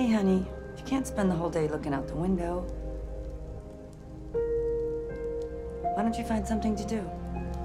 Hey, honey, you can't spend the whole day looking out the window. Why don't you find something to do?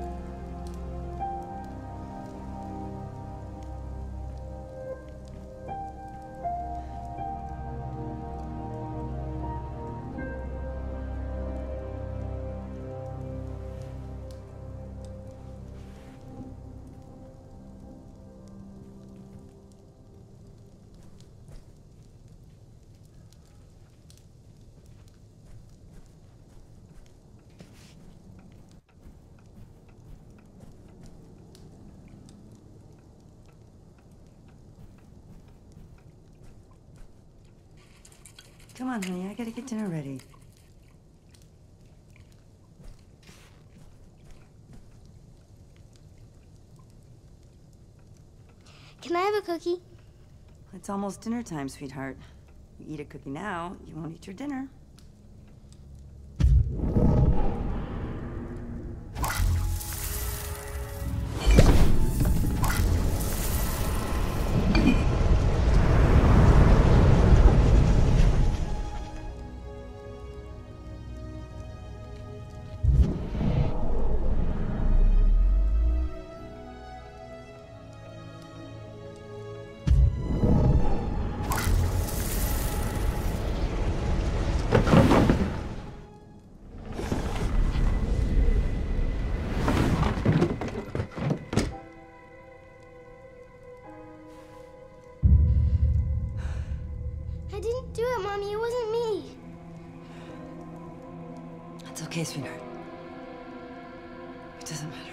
Come on, honey, I gotta get dinner ready. Can I have a cookie? It's almost dinner time, sweetheart. You eat a cookie now, you won't eat your dinner. I didn't do it, Mommy. It wasn't me. It's okay, sweetheart. It doesn't matter.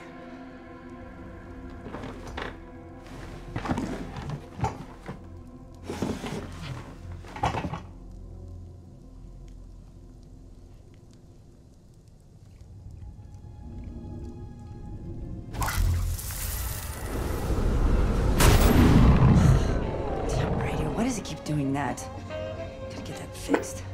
Damn radio, why does it keep doing that? Gotta get that fixed.